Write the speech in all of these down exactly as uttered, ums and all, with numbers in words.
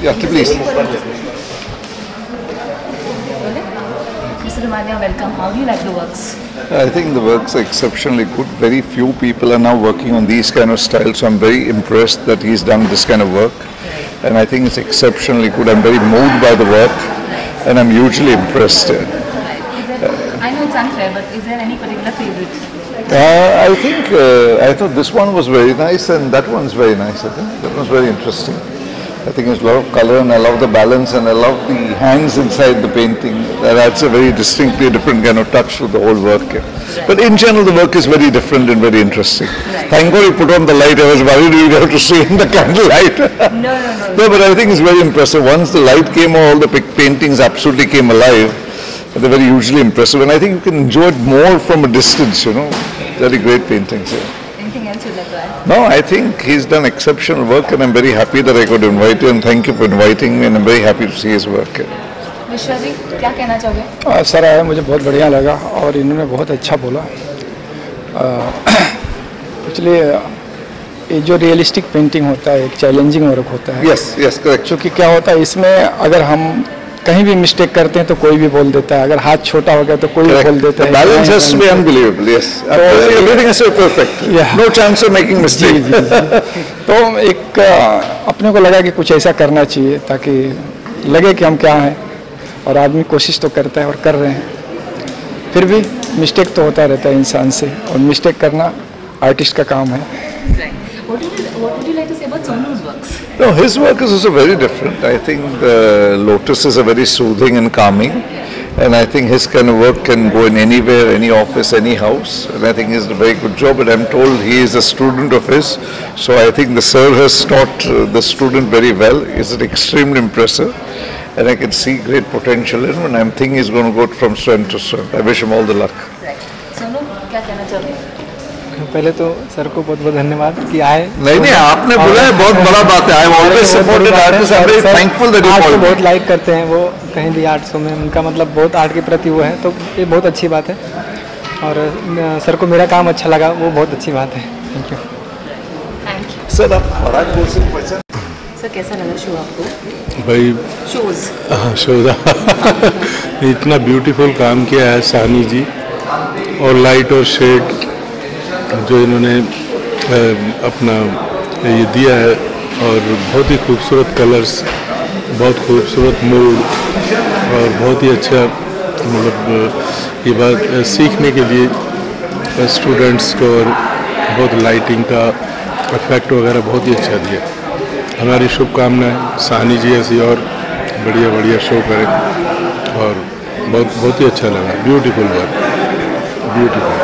Yeah, please. Mister Ramania, welcome. How do you like the works? I think the works are exceptionally good. Very few people are now working on these kind of styles, so I'm very impressed that he's done this kind of work. And I think it's exceptionally good. I'm very moved by the work, and I'm hugely impressed. Right. There, I know it's unfair, but is there any particular favorite? Uh, I think uh, I thought this one was very nice, and that one's very nice. I think that was very interesting. I think there's a lot of color, and I love the balance, and I love the hands inside the painting. That adds a very distinctly different kind of touch to the whole work. Right. But in general, the work is very different and very interesting. Right. Thank God you put on the light. I was worried we'd have to see in the candlelight. No, no, no. No, but I think it's very impressive. Once the light came, all the paintings absolutely came alive. They're very hugely impressive, and I think you can enjoy it more from a distance. You know, very great paintings. Yeah. Anything else you'd like to add? No, I think he's done exceptional work, and I'm very happy that I could invite you, and thank you for inviting me, and I'm very happy to see his work. विश्वा जी, क्या कहना चाहोगे? Sir आया मुझे बहुत बढ़िया लगा और इन्होंने बहुत अच्छा बोला। इसलिए ये जो रियलिस्टिक पेंटिंग होता है एक चैलेंजिंग वर्क होता है। Yes yes correct. क्योंकि क्या होता है इसमें अगर हम कहीं भी मिस्टेक करते हैं तो कोई भी बोल देता है, अगर हाथ छोटा हो गया तो कोई भी बोल देता है। Balance has to be unbelievable. Yes, everything is so perfect, no chance of making mistake. तो एक अपने को लगा कि कुछ ऐसा करना चाहिए ताकि लगे कि हम क्या हैं, और आदमी कोशिश तो करता है और कर रहे हैं, फिर भी मिस्टेक तो होता रहता है इंसान से, और मिस्टेक करना आर्टिस्ट का काम है। What would you, what would you like to say about Sonu's works? No, his work is also very different. I think the lotuses are very soothing and calming, and I think his kind of work can go in anywhere, any office, any house, and I think he's done a very good job. And I'm told he is a student of his, so I think the sir has taught uh, the student very well. He's extremely impressive, and I can see great potential in him, and I'm thinking he's going to go from strength to strength. I wish him all the luck. Right. Sonu, क्या कहना चाहोगे? पहले तो sir को बहुत बहुत धन्यवाद कि आए। नहीं नहीं, आपने बोला है बहुत बड़ा बात है। I am always supported artist, I am very thankful that you called. बहुत लाइक करते हैं वो, कहीं भी आर्ट शो में उनका मतलब बहुत आर्ट के प्रति वो है, तो ये बहुत अच्छी बात है। और सर को मेरा काम अच्छा लगा, वो बहुत अच्छी बात है। Thank you. Thank you sir. आप सर कैसा लगा शो आपको? भाई शोज हाँ शोज इतना ब्यूटीफुल काम किया है साहनी जी, और लाइट और शेड जो इन्होंने अपना ये दिया है, और बहुत ही खूबसूरत कलर्स, बहुत खूबसूरत मूड, और बहुत ही अच्छा मतलब ये बात सीखने के लिए स्टूडेंट्स को, और बहुत लाइटिंग का इफेक्ट वगैरह बहुत ही अच्छा दिया। हमारी शुभकामनाएं साहनी जी ऐसी और बढ़िया बढ़िया शो करें, और बहुत बहुत ही अच्छा लगा। Beautiful work, beautiful.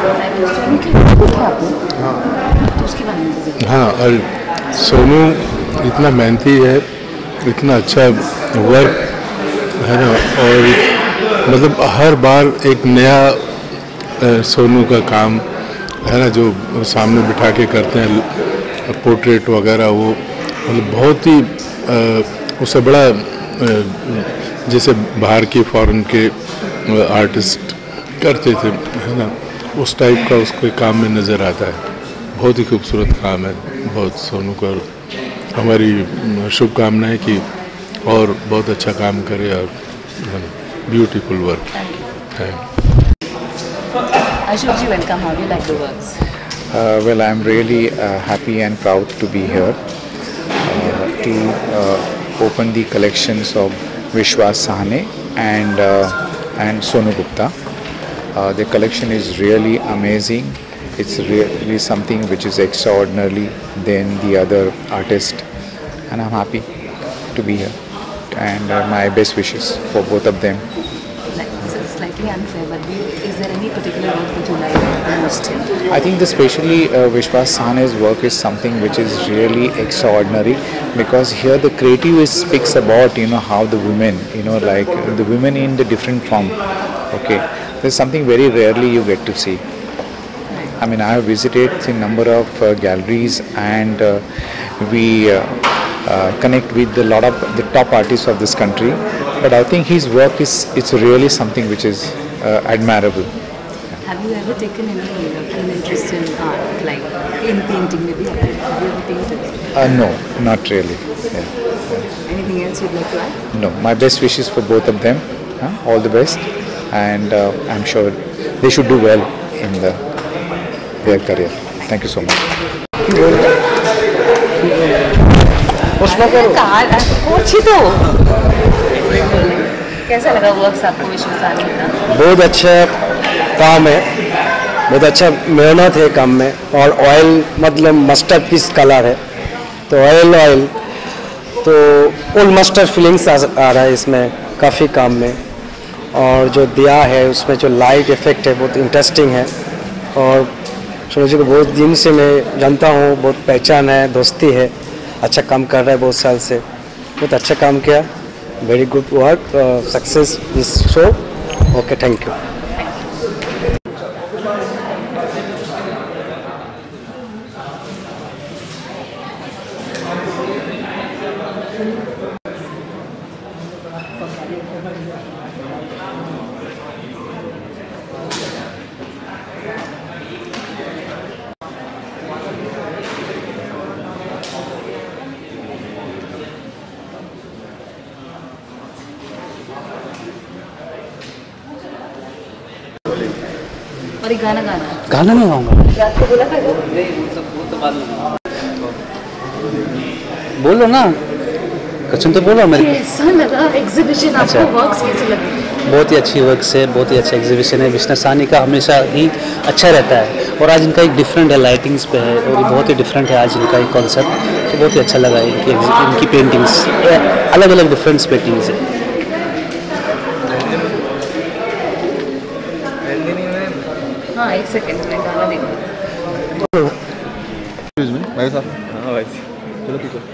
हाँ, और सोनू इतना मेहनती है, इतना अच्छा वर्क है ना, और मतलब हर बार एक नया सोनू का काम है ना, जो सामने बिठा के करते हैं पोर्ट्रेट वगैरह, वो मतलब बहुत ही उससे बड़ा जैसे बाहर के फॉरेन के आर्टिस्ट करते थे है ना, उस टाइप का उसको काम में नज़र आता है। बहुत ही खूबसूरत काम है, बहुत सोनू को हमारी शुभकामनाएं कि और बहुत अच्छा काम करे, और ब्यूटीफुल वर्क है। Ashok ji, welcome. How do you like the works? Uh, well, I'm really uh, happy and proud to be here uh, to uh, open the collections of Vishwas Sahane and uh, and Sonu Gupta. Uh, the collection is really amazing. It's really something which is extraordinary than the other artists, and I'm happy to be here. And uh, my best wishes for both of them. Like, so it's slightly unfair, but do you, is there any particular work that you like the most? I think especially uh, Vishwas Sahane's work is something which is really extraordinary, because here the creative is, speaks about, you know, how the women, you know, like the women in the different form. Okay, there's something very rarely you get to see. I mean, I have visited a number of uh, galleries, and uh, we uh, uh, connect with a lot of the top artists of this country. But I think his work is, it's really something which is uh, admirable. Have you ever taken any uh, keen interest in art, like in painting maybe? Have you ever painted? Uh, no, not really. Yeah. Anything else you'd like to add? No, my best wishes for both of them. Huh? All the best, and uh, I'm sure they should do well in the, their career. Thank you so much. कैसा लगा works आपको विश्वसानी का? बहुत अच्छा काम है, बहुत अच्छा मेहनत है काम में, और ऑयल मतलब मास्टरपीस कलर है, तो ऑयल ऑयल तो ऑल मास्टर फीलिंग्स आ, आ रहा है इसमें काफ़ी काम में, और जो दिया है उसमें जो लाइट इफेक्ट है बहुत इंटरेस्टिंग है, और सोनू जी को बहुत दिन से मैं जानता हूँ, बहुत पहचान है, दोस्ती है, अच्छा काम कर रहा है बहुत साल से, बहुत अच्छा काम किया, very good work, success this show, okay thank you. और एक गाना गाना गाना नहीं गाऊंगा, आपको बोला था बोलो ना, कसम तो बोलो मेरे। कैसा लगा एग्जीबिशन आपको? वर्क्स कैसे लगे? बहुत ही अच्छी वर्क्स है, बहुत ही अच्छा एग्जीबिशन है। विश्वसानी का हमेशा ही अच्छा रहता है, और आज इनका एक डिफरेंट है, लाइटिंग्स पे है, और बहुत ही डिफरेंट है आज इनका एक कॉन्सेप्ट, तो बहुत ही अच्छा लगा इनकी इनकी पेंटिंग्स, अलग अलग डिफरेंट पेंटिंग्स है। हाँ एक सेकंड में गाना देखो। मेरे साथ हाँ भाई चलो ठीक है।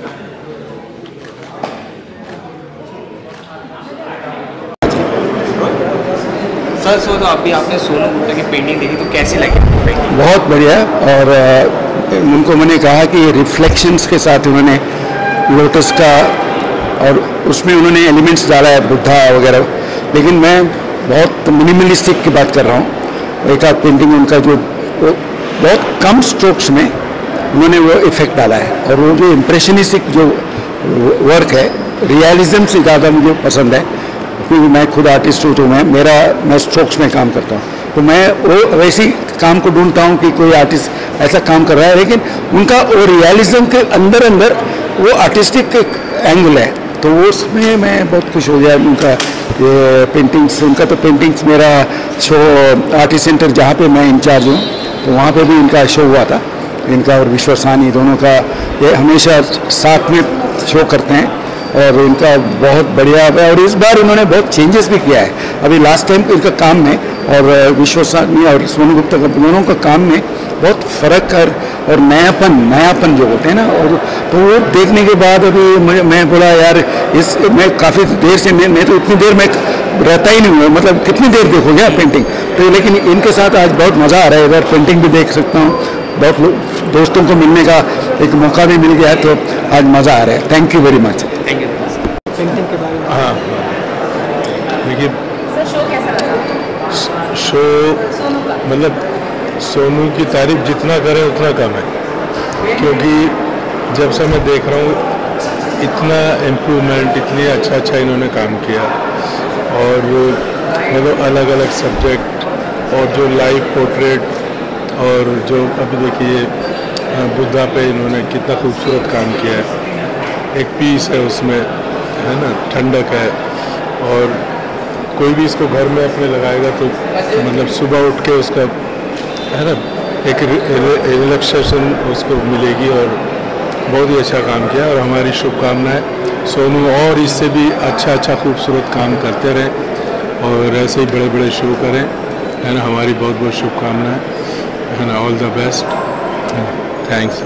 सर सो तो अभी आपने सोनू गुप्ता की पेंटिंग देखी तो कैसी लगी पेंटिंग? बहुत बढ़िया, और उनको मैंने कहा कि ये रिफ्लेक्शंस के साथ उन्होंने लोटस का, और उसमें उन्होंने एलिमेंट्स डाला है बुद्धा वगैरह, लेकिन मैं बहुत मिनिमलिस्टिक की बात कर रहा हूँ। एक आध पेंटिंग उनका जो बहुत कम स्ट्रोक्स में उन्होंने वो इफेक्ट डाला है, और वो जो इम्प्रेशनिस्टिक जो वर्क है, रियलिज्म से ज़्यादा मुझे पसंद है, क्योंकि मैं खुद आर्टिस्ट हूँ, तो मैं मेरा मैं स्ट्रोक्स में काम करता हूँ, तो मैं वो वैसी काम को ढूंढता हूँ कि कोई आर्टिस्ट ऐसा काम कर रहा है, लेकिन उनका वो रियलिज्म के अंदर अंदर वो आर्टिस्टिक एंगल है, तो वो उसमें मैं बहुत खुश हो गया। उनका ये पेंटिंग्स, उनका तो पेंटिंग्स, मेरा शो आर्टिस्ट सेंटर जहाँ पे मैं इंचार्ज हूँ, तो वहाँ पे भी इनका शो हुआ था, इनका और विश्वसानी दोनों का, ये हमेशा साथ में शो करते हैं, और इनका बहुत बढ़िया है, और इस बार उन्होंने बहुत चेंजेस भी किया है। अभी लास्ट टाइम इनका काम में, और विश्वसानी और सोनू गुप्ता का दोनों का काम में बहुत फ़र्क है, और नयापन नयापन जो होते हैं ना, और तो वो देखने के बाद अभी मैं, मैं बोला यार, इस मैं काफ़ी देर से मैं, मैं तो इतनी देर में रहता ही नहीं हुआ, मतलब कितनी देर देखोगे आप पेंटिंग, तो लेकिन इनके साथ आज बहुत मज़ा आ रहा है, इधर पेंटिंग भी देख सकता हूँ, बहुत लोग दोस्तों को मिलने का एक मौका भी मिल गया है, तो आज मज़ा आ रहा है। Thank you very much. Thank you. Painting के बारे में हाँ देखिए, शो कैसा लगा? शो मतलब सोनू की तारीफ जितना करें उतना कम है, क्योंकि जब से मैं देख रहा हूँ इतना इम्प्रूवमेंट, इतनी अच्छा अच्छा इन्होंने काम किया, और मतलब अलग अलग सब्जेक्ट, और जो लाइव पोर्ट्रेट, और जो अभी देखिए बुद्धा पे इन्होंने कितना खूबसूरत काम किया है, एक पीस है उसमें, है ना, ठंडक है, और कोई भी इसको घर में अपने लगाएगा तो मतलब सुबह उठ के उसका, है ना, एक रिलैक्सेशन उसको मिलेगी, और बहुत ही अच्छा काम किया, और हमारी शुभकामनाएं सोनू और इससे भी अच्छा अच्छा खूबसूरत काम करते रहें, और ऐसे ही बड़े बड़े शो करें, है ना, हमारी बहुत बहुत शुभकामनाएं, है ना, ऑल द बेस्ट, थैंक्स।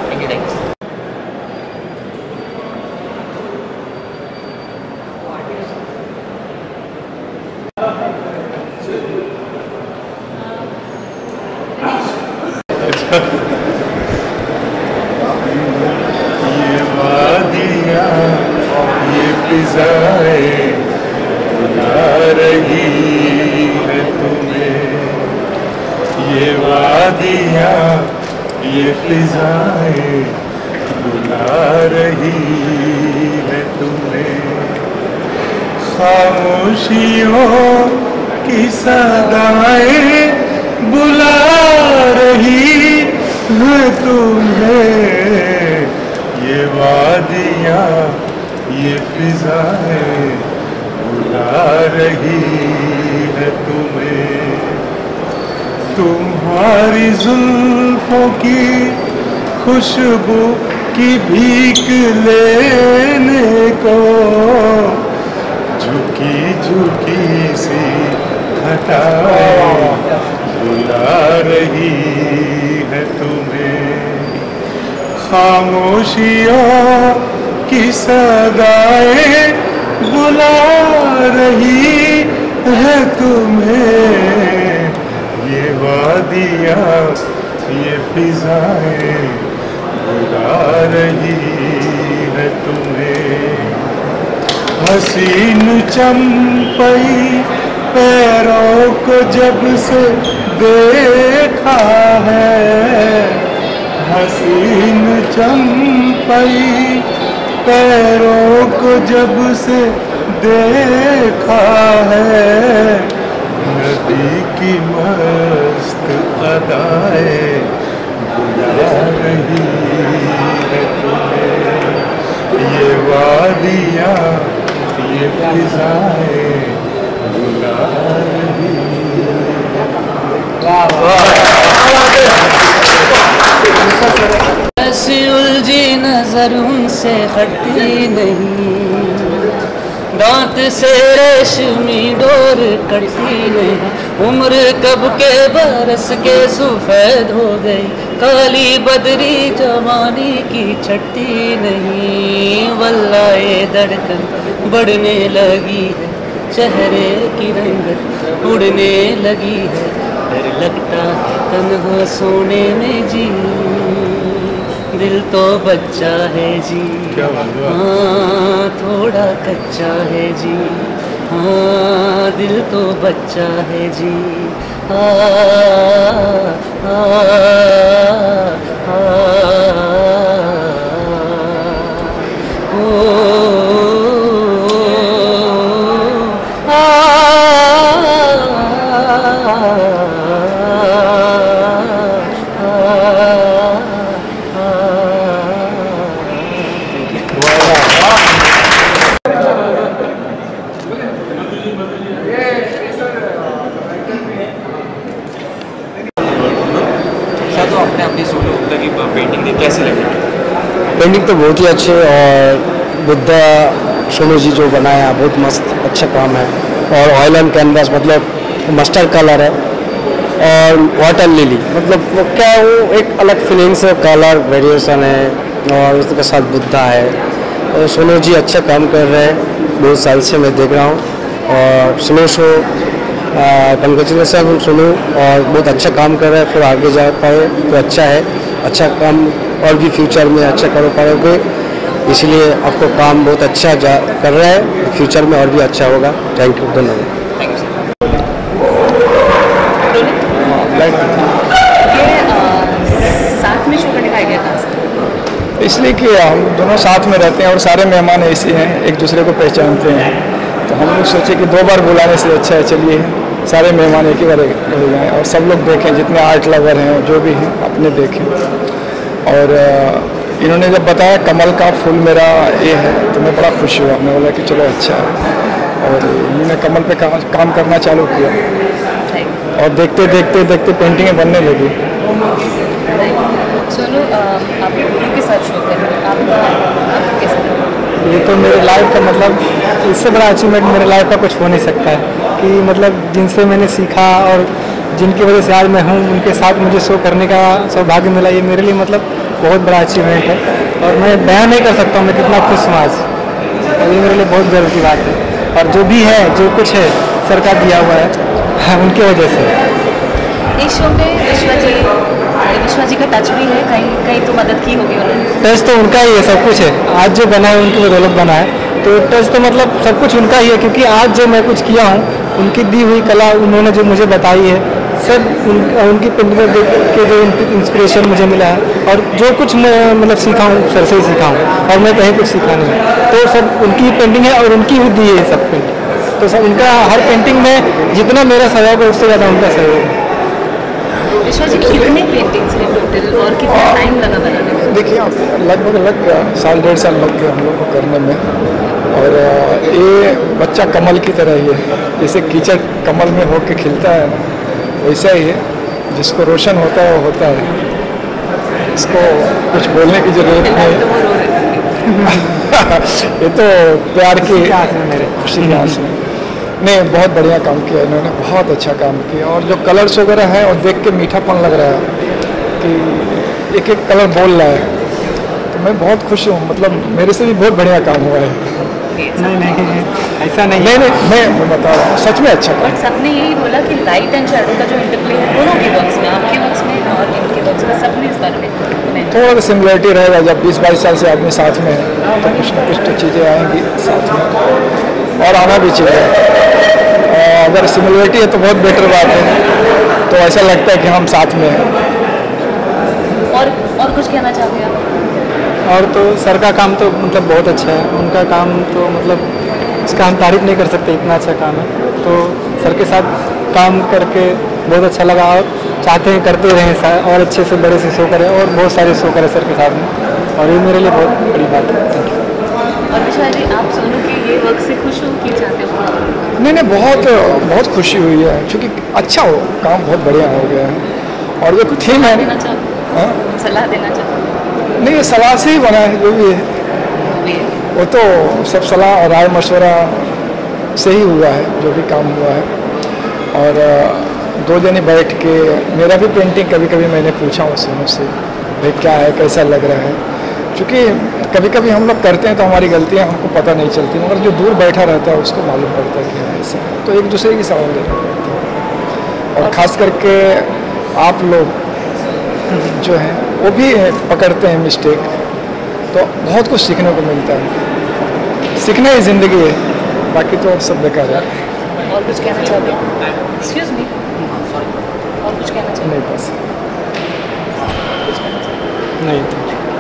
ये वादियाँ, ये फिजाएं बुला रही है तुम्हें। फिजाएं बुला रही है तुम्हें, खामोशियों की सदाएं बुला रही है तुम्हें, ये वादियाँ ये फिजाएं बुला रही है तुम्हें। तुम्हारी जुल्फों की खुशबू की भीख लेने को झुकी झुकी सी घटाएं बुला रही है तुम्हें, खामोशियों की सदाएं बुला रही है तुम्हें, ये वादियाँ ये फिजाएं बुला रही है तुम्हें। हसीन चंपई पैरों को जब से देखा है, हसीन चंपई पैरों को जब से देखा है, नदी की मस्त अदाएं बुला रही है तुम्हें, ये वादियाँ ये फिजाएं बुला रही है। ऐसी उलझी नजर उनसे हटती नहीं, दांत से रेशमी डोर कटती नहीं, उम्र कब के बरस के सफेद हो गई, काली बदरी जवानी की छटती नहीं, वल्ला ये धड़कन बढ़ने लगी है, चेहरे की रंगत उड़ने लगी है, डर लगता है तन्हा सोने में जी, दिल तो बच्चा है जी, हाँ थोड़ा कच्चा है जी, हाँ दिल तो बच्चा है जी, आ, आ, आ, ओ, पेंटिंग तो बहुत ही अच्छे, और बुद्धा सोनू जी जो बनाया बहुत मस्त अच्छा काम है, और ऑयल एंड कैनवास मतलब मस्टर्ड कलर है, और वाटर लिली मतलब वो क्या है, वो एक अलग फीलिंग्स है, कलर वेरिएशन है, और उसके साथ बुद्धा है, और सोनू जी अच्छा काम कर रहे हैं, बहुत साल से मैं देख रहा हूँ, और स्लो शो कंग्रेचुलेसन सुनो, और बहुत अच्छा काम कर रहे हैं, फिर आगे जा पाए तो अच्छा है, अच्छा काम और भी फ्यूचर में अच्छा कर पाओगे, इसलिए आपको काम बहुत अच्छा जा कर रहा है, फ्यूचर में और भी अच्छा होगा। थैंक यू, धन्यवाद। साथ में शो करने का आइडिया था इसलिए कि हम दोनों साथ में रहते हैं और सारे मेहमान ऐसे हैं, एक दूसरे को पहचानते हैं, तो हम लोग सोचे कि दो बार बुलाने से अच्छा है चलिए सारे मेहमान एक ही बार हो जाएँ और सब लोग देखें, जितने आर्ट लवर हैं जो भी हैं अपने देखें। और इन्होंने जब बताया कमल का फूल मेरा ये है तो मैं बड़ा खुश हुआ, मैं बोला कि चलो अच्छा है, और इन्होंने कमल पे काम, काम करना चालू किया, और देखते देखते देखते पेंटिंगें बनने लगी। सोनू, आप गुरु के साथ शो कर रहे हैं, आपका कैसा? ये तो मेरे लाइफ का मतलब इससे बड़ा अचीवमेंट मेरे लाइफ का कुछ हो नहीं सकता है, कि मतलब जिनसे मैंने सीखा और जिनकी वजह से आज मैं हूँ, उनके साथ मुझे शो करने का सौभाग्य मिला, ये मेरे लिए मतलब बहुत बड़ा अचीवमेंट है, और मैं बयान नहीं कर सकता हूँ मैं कितना खुश हूँ आज, और ये मेरे लिए बहुत गर्व की बात है, और जो भी है जो कुछ है सर का दिया हुआ है उनकी वजह से। इस शो में विश्वा जी विश्वा जी का टच भी है, कहीं कहीं तो मदद की होगी उन्होंने? टच तो उनका ही है, सब कुछ है, आज जो बना है उनकी बदौलत बना है, तो टच तो मतलब सब कुछ उनका ही है, क्योंकि आज जो मैं कुछ किया हूँ उनकी दी हुई कला उन्होंने जो मुझे बताई है, सब उन, उनकी पेंटिंग देख के जो इंस्पिरेशन मुझे मिला है और जो कुछ मैं मतलब सीखा हूँ सर से ही सीखा हूँ और मैं कहीं कुछ सीखा नहीं, तो सब उनकी पेंटिंग है और उनकी ही दी है सब पेंटिंग। तो सब उनका हर पेंटिंग में जितना मेरा सहयोग है उससे ज़्यादा उनका सहयोग है। विश्वा जी कितने पेंटिंग्स हैं टोटल और कितना टाइम लगा बनाने में? देखिए लगभग लग गया साल डेढ़ साल लग गया हम लोग को करने में। और ये बच्चा कमल की तरह ही है, जैसे कीचड़ कमल में होके खिलता है ना, वैसा ही है। जिसको रोशन होता है वो होता है, इसको कुछ बोलने की जरूरत नहीं। ये तो प्यार की खुशी के आंसू। नहीं, बहुत बढ़िया काम किया इन्होंने, बहुत अच्छा काम किया। और जो कलर्स वगैरह हैं और देख के मीठापन लग रहा है कि एक एक कलर बोल रहा है, तो मैं बहुत खुश हूँ। मतलब मेरे से भी बहुत बढ़िया काम हुआ है। नहीं नहीं ऐसा नहीं नहीं नहीं मैं, मैं बता रहा हूँ सच में अच्छा काम। सबने यही बोला कि लाइट एंड शैडो का जो इंटरप्ले है दोनों के वर्क्स में, आपके वर्क्स में और इनके वर्क्स में, सबने इस बारे में थोड़ा सा सिमिलरिटी रहेगा। जब बीस बाईस साल से आदमी साथ में है तो कुछ ना कुछ तो चीज़ें आएंगी साथ में, और आना भी चाहिए। अगर सिमिलरिटी है तो बहुत बेटर बात है, तो ऐसा लगता है कि हम साथ में हैं। और और कुछ कहना चाहते हैं आप? और तो सर का काम तो मतलब बहुत अच्छा है, उनका काम तो मतलब इसका हम तारीफ नहीं कर सकते, इतना अच्छा काम है। तो सर के साथ काम करके बहुत अच्छा लगा और चाहते हैं करते रहें और अच्छे से बड़े से शो करें और बहुत सारे शो करें सर के साथ में, और ये मेरे लिए बहुत बड़ी बात है। Thank you. और विशाल जी आप सोनू के ये वर्क से खुश हो कि चाहते हो? नहीं नहीं बहुत बहुत खुशी हुई है, क्योंकि अच्छा हो काम बहुत बढ़िया हो गया है। और जो थीम है सलाह देना चाहते नहीं, ये सलाह से ही बना है जो भी है, वो तो सब सलाह और राय मशवरा से ही हुआ है जो भी काम हुआ है। और दो जने बैठ के मेरा भी पेंटिंग कभी कभी मैंने पूछा उस सोनू से भाई क्या है, कैसा लग रहा है, क्योंकि कभी कभी हम लोग करते हैं तो हमारी गलतियां हमको पता नहीं चलती, मगर जो दूर बैठा रहता है उसको मालूम पड़ता है कि हाँ ऐसा है। तो एक दूसरे की सलाह लेना पड़ती है, और ख़ास करके आप लोग जो हैं वो भी पकड़ते हैं मिस्टेक, तो बहुत कुछ सीखने को मिलता है। सीखना ही ज़िंदगी है, बाकी तो सब बेकार है। और कुछ कहना चाहते हैं? एक्सक्यूज मी, और कुछ कहना चाहते हैं? नहीं बस नहीं।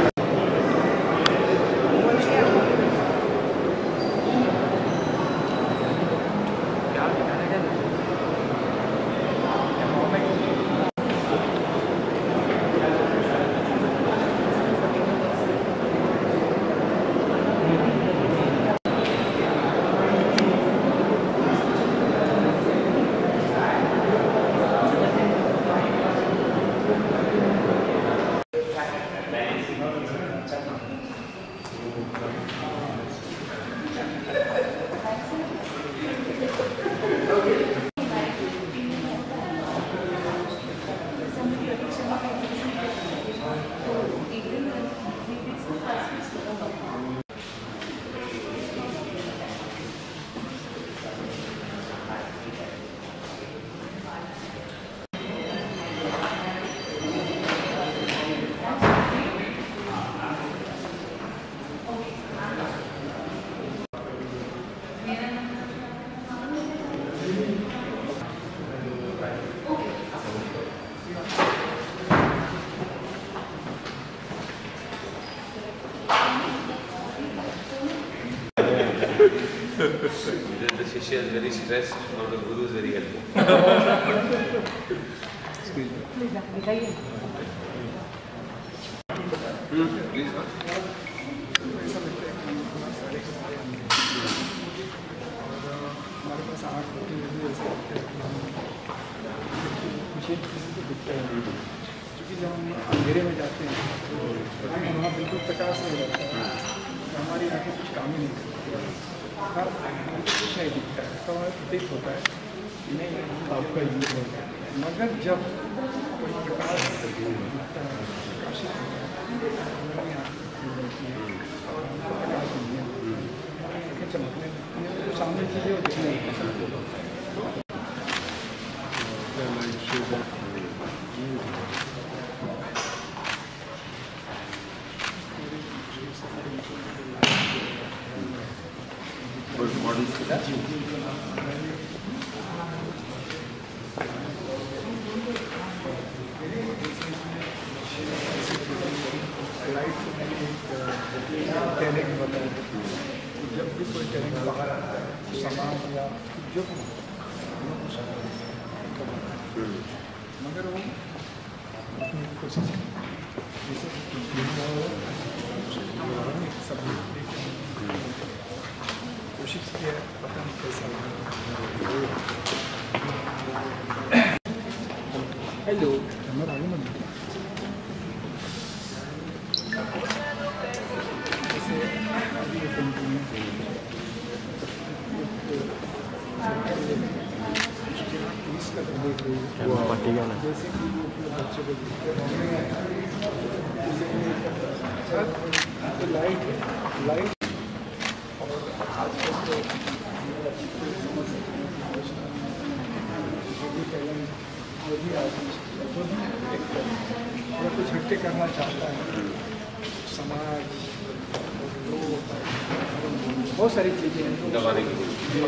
The Shishya is very stressed, now the Guru is very helpful. Excuse me. Hmm, please. क्योंकि जब हम अंधेरे में जाते हैं तो वहाँ बिल्कुल प्रकाश नहीं रहता है, हमारी आँखें कुछ काम ही नहीं करती, हर कुछ नहीं दिखता है, तो हमें प्रतीत होता है कि नहीं आपका यूज होता है। मगर जब कोई प्रकाश दिखता है, प्रकाशित होता है, हमारी आँखें होती है और हमको प्रकाश मिलती है, आँखें चमकने लगती हैं, तो सामने चीज़ें वो दिखने लगती हैं। मॉडल्स के साथ पहले भी बताया जब भी कोई करेंगे बाहर सामान या जो मगर वो अपनी कोशिश कोशिश किया पता नहीं कैसा हेलो हमारा आगे मन जैसे कि बच्चों को लाइट लाइट और आजकल तो जो भी आदमी थोड़ा कुछ हटके करना चाहता है समाज बहुत सारी चीज़ें हैं दबाने के लिए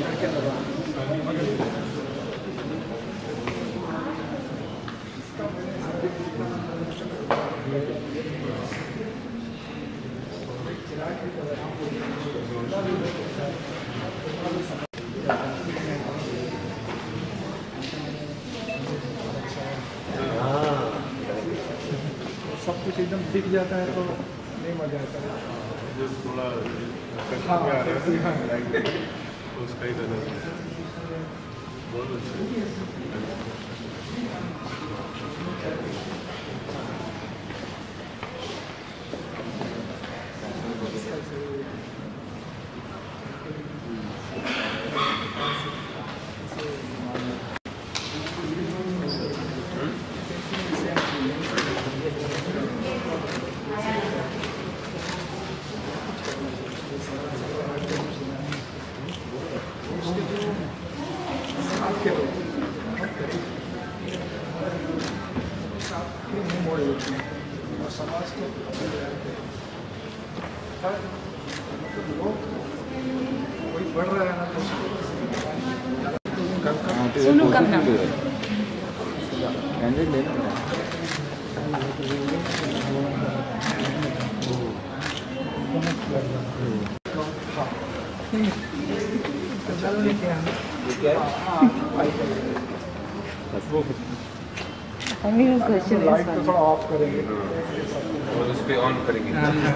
सब कुछ एकदम दिख जाता है तो नहीं मजा आता है थोड़ा उसका ही बहुत अच्छा समाज को कोई बढ़ रहा है ना तो सुनो कम ना लाइट को थोड़ा ऑफ करेंगे और उस पे ऑन करेंगे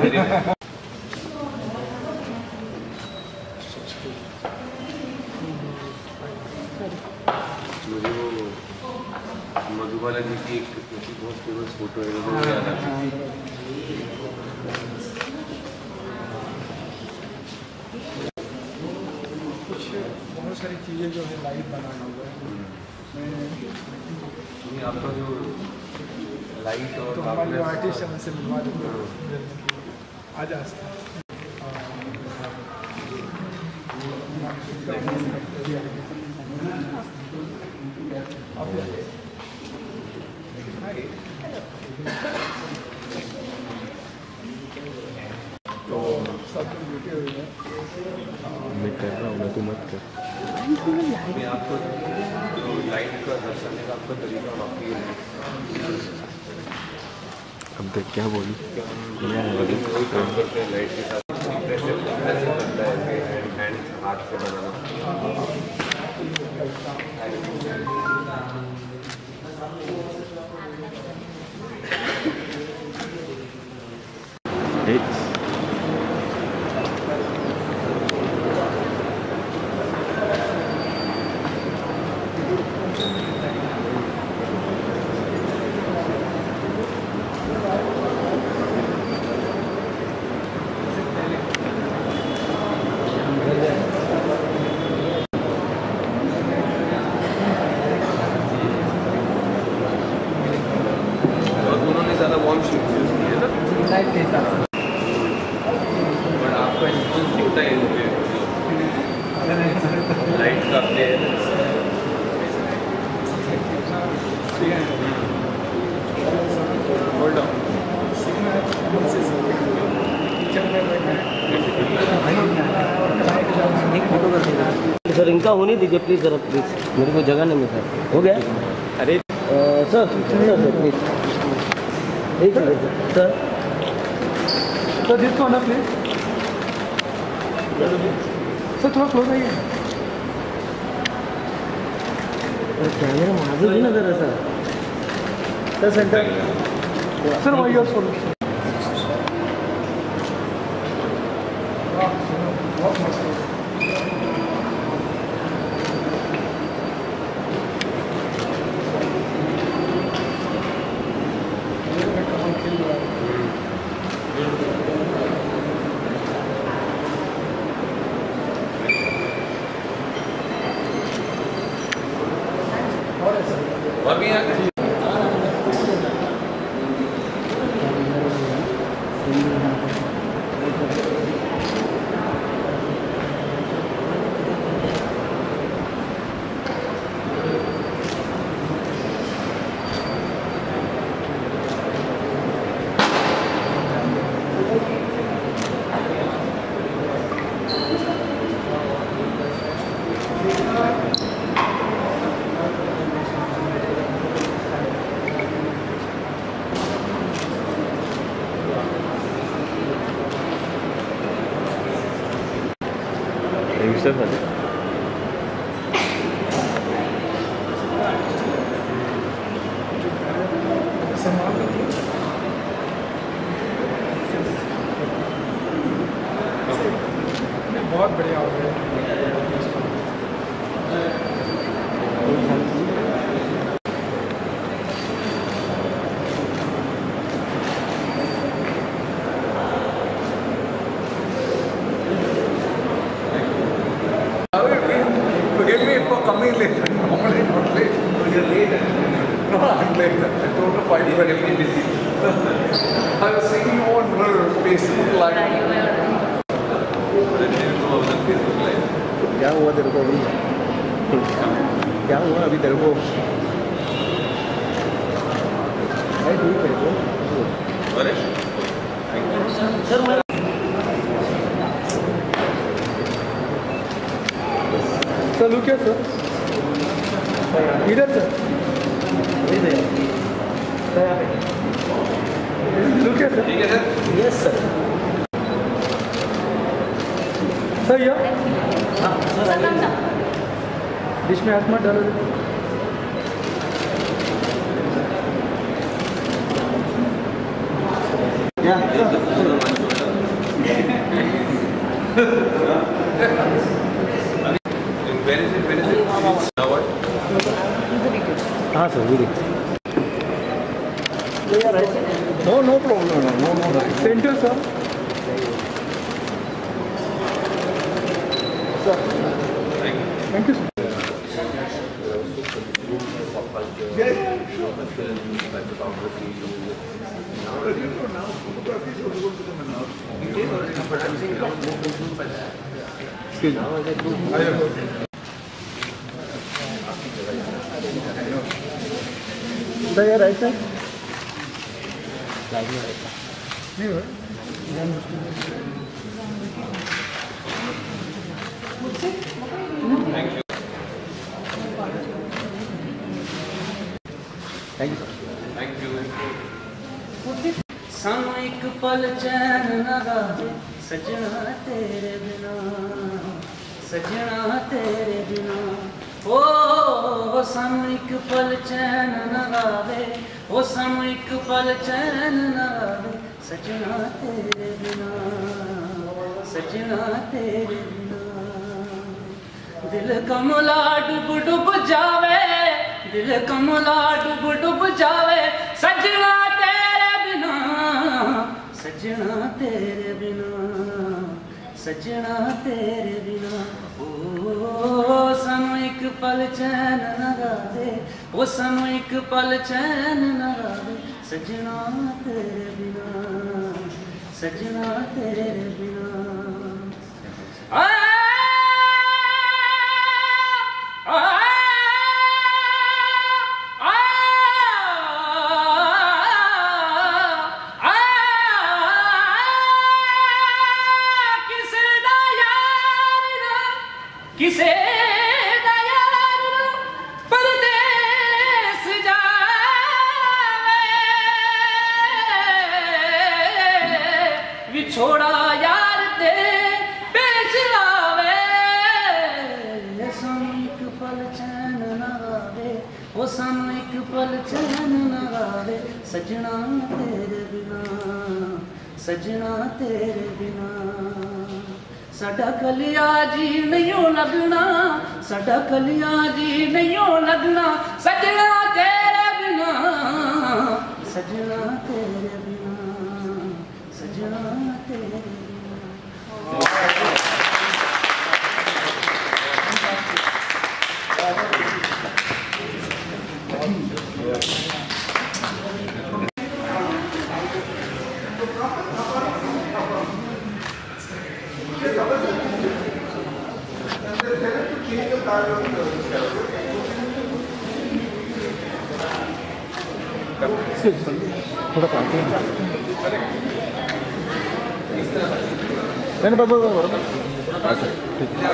मुझे वो मधुबाला जी की एक बहुत फेमस फोटो है वो याद आती है कुछ बहुत सारी चीज़ें जो है लाइट बनाना हुआ है आपका जो लाइट और तो हमारे जो आर्टिस्ट है उनसे मिलवा देते हैं आ जा तो सब जुटे हुए हैं मैं कर रहा हूँ मैं तो मत कर आपको लाइट का दर्शाने का आपका तरीका वाकई है अब देख क्या बोली कोई काम करते हैं लाइट के साथ कैसे कैसे करता है हैंड हाथ से बनाना लाइट का प्ले होल्ड ऑन सर इनका होने दीजिए प्लीज़ ज़रा प्लीज़ मेरे को जगह नहीं मिला हो गया अरे सर सर प्लीज़ एक सर सर जिसको ना प्लीज़ सर थोड़ा क्लोज आइए। कैमरा माजूर भी नजर है sir. Sir centre sir why your solution. अभी आगे बहुत बढ़िया हो गया। Forgive me for coming late. Normally not late. No, you're late. No, I'm late. I told her five but I'm busy. I was seeing you on her Facebook Live. क्या हुआ तेरे को अभी? क्या हुआ अभी तेरे को? अरे ठीक है तो। अरे सर मैं सर लुक हियर सर। इधर सर। Look here sir. ठीक है सर। Yes sir. सर यार हाँ सर बीच में हाथ मत डालो। Where is it? Where is it? Now what? हाँ sir video. No, no problem. No, no, no. Center, sir. Sir. Thank you, sir. Sir, you're right, sir. नहीं हो Thank you. Thank you Thank you. सानू एक पल चैन न आवे सजना तेरे बिना, सजना तेरे बिना। ओ सानू एक पल चैन न आवे, ओ सानू एक पल चैन न आवे सजना तेरे बिना, सजना तेरे बिना। दिल कमला डुब डुब जावे, दिल कमला डुब डुब जावे सजना तेरे बिना, सजना तेरे बिना, सजना तेरे बिना। ओ सानू एक पल चैन न आवे, ओ सानू एक पल चैन न आवे सजना तेरे बिना, सजना तेरे बिना। आ किसे दयार परदेस जावे, विछोड़ा यार दे चलावे सानू एक पल चैन ना आवे ओ सानू एक पल चैन ना आवे सजना तेरे बिना सजना तेरे बिना साडा कलिया जी नहीं लगना साडा कलिया जी नहीं लगना सजना तेरे बिना सजना तेरे बिना सजना तेरे बिना थोड़ा काटते हैं नहीं बाबा अच्छा ठीक है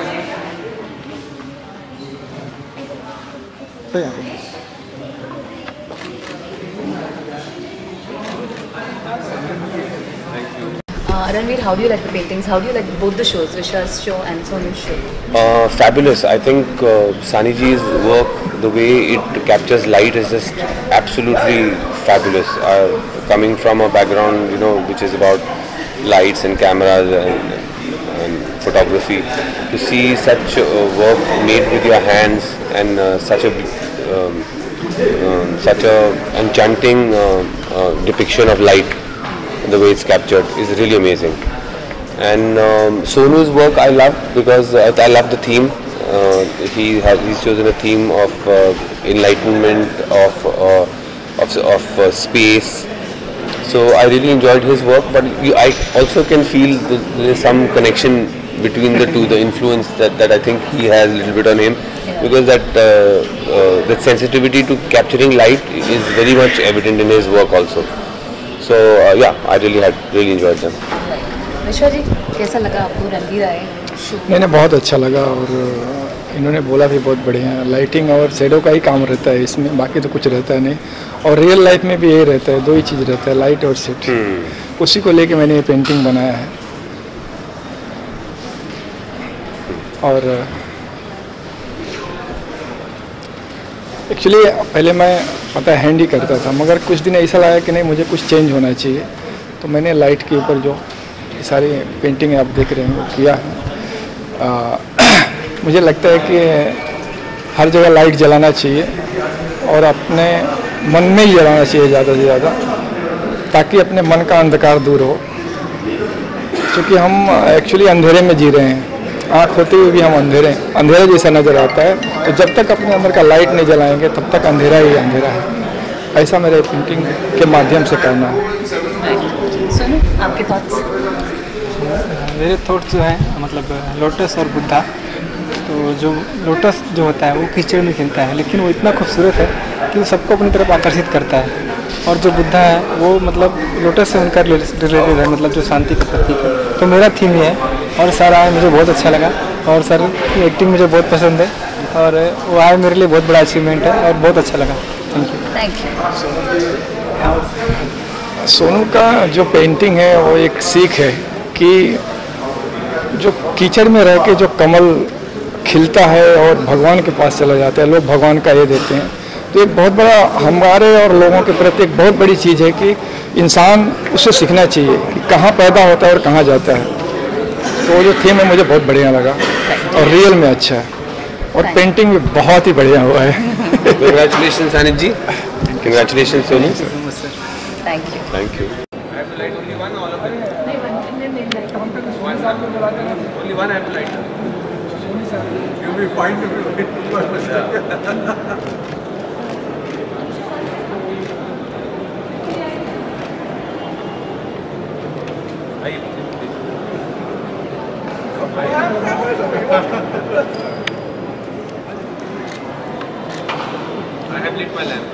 Uh, Ranveer, how do you like the paintings? How do you like both the shows, Vishwa's show and Sonu's show? Uh, fabulous. I think uh, Saniji's work, the way it captures light is just absolutely fabulous. Uh, coming from a background, you know, which is about lights and cameras and, and photography, to see such uh, work made with your hands and uh, such a um, um, such a enchanting uh, uh, depiction of light, the way it's captured is really amazing. And um, Sonu's work I love because uh, I love the theme. Uh, he has he's chosen a theme of uh, enlightenment, of uh, of, of uh, space. So I really enjoyed his work, but you, I also can feel that there is some connection between the two, the influence that, that I think he has a little bit on him, yeah. Because that uh, uh, that sensitivity to capturing light is very much evident in his work also. So uh, yeah, I really had really enjoyed them. विश्वा जी कैसा लगा आपको रणवीर आए? नहीं नहीं बहुत अच्छा लगा और इन्होंने बोला भी बहुत बढ़िया है। लाइटिंग और शेडो का ही काम रहता है इसमें, बाकी तो कुछ रहता है नहीं। और रियल लाइफ में भी यही रहता है, दो ही चीज़ रहता है, लाइट और शेड। उसी को लेके मैंने ये पेंटिंग बनाया है। और एक्चुअली पहले मैं पता है हैंड ही करता था, मगर कुछ दिन ऐसा लगा कि नहीं मुझे कुछ चेंज होना चाहिए, तो मैंने लाइट के ऊपर जो सारी पेंटिंग आप देख रहे हैं वो किया है। आ, मुझे लगता है कि हर जगह लाइट जलाना चाहिए और अपने मन में ही जलाना चाहिए ज़्यादा से ज़्यादा, ताकि अपने मन का अंधकार दूर हो। क्योंकि हम एक्चुअली अंधेरे में जी रहे हैं, आँख होते हुए भी हम अंधेरे अंधेरा जैसा नज़र आता है। तो जब तक अपने अंदर का लाइट नहीं जलाएंगे तब तक अंधेरा ही अंधेरा है। ऐसा मेरे पेंटिंग के माध्यम से करना है। सोनू, आपके थॉट्स? मेरे थॉट्स जो हैं मतलब लोटस और बुद्धा, तो जो लोटस जो होता है वो कीचड़ में खिलता है, लेकिन वो इतना खूबसूरत है कि वो सबको अपनी तरफ आकर्षित करता है। और जो बुद्धा है वो मतलब लोटस से उनका रिलेटेड है, मतलब जो शांति का प्रतीक है। तो मेरा थीम ये है और सर आए मुझे बहुत अच्छा लगा और सर की एक्टिंग मुझे बहुत पसंद है और वो आए मेरे लिए बहुत बड़ा अचीवमेंट है और बहुत अच्छा लगा। Thank you. Thank you. Sonu का जो पेंटिंग है वो एक सीख है कि जो कीचड़ में रह के जो कमल खिलता है और भगवान के पास चला जाता है, लोग भगवान का ये देते हैं। तो एक बहुत बड़ा हमारे और लोगों के प्रति एक बहुत बड़ी चीज़ है कि इंसान उससे सीखना चाहिए कि कहाँ पैदा होता है और कहाँ जाता है। तो जो थीम है मुझे बहुत बढ़िया लगा और रियल में अच्छा है और पेंटिंग भी बहुत ही बढ़िया हुआ है। Congratulations Anand ji. Congratulations Sonu. Thank you. Thank you. I have to light only one, all of them. One, only one I have to light. You'll be fine to be one. I have lit my lamp.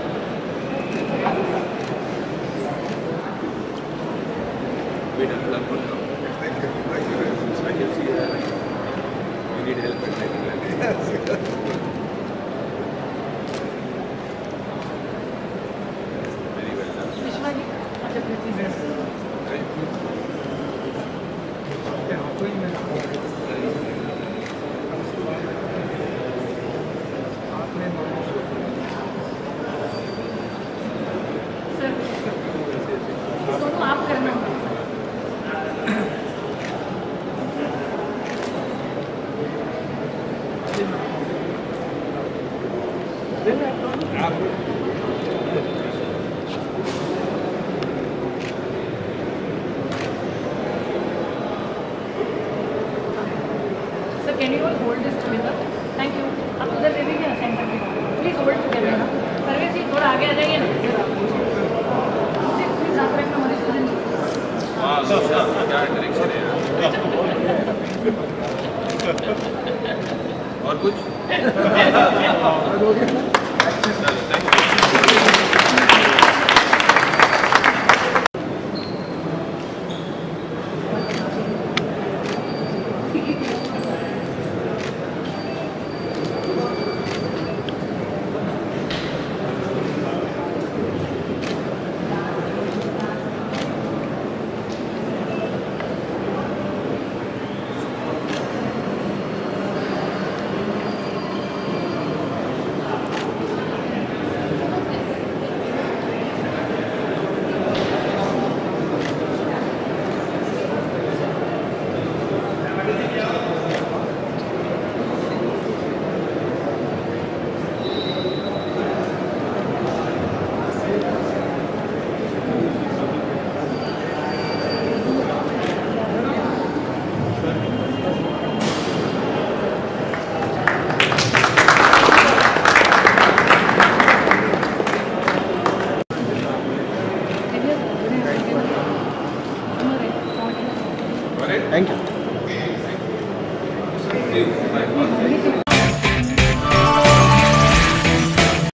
Wait, I'll lamp on now. I can see that. You need help with lighting lamp. Very well done. Sir, can you all hold this together? Thank you. आप उधर दे दीजिए ना centre में. Please hold together ना. सर्वेश जी थोड़ा आगे आ जाइए ना. Please आप रखना मधुसूदन जी. वाह, क्या डायरेक्शन है यार. और कुछ? Thank you.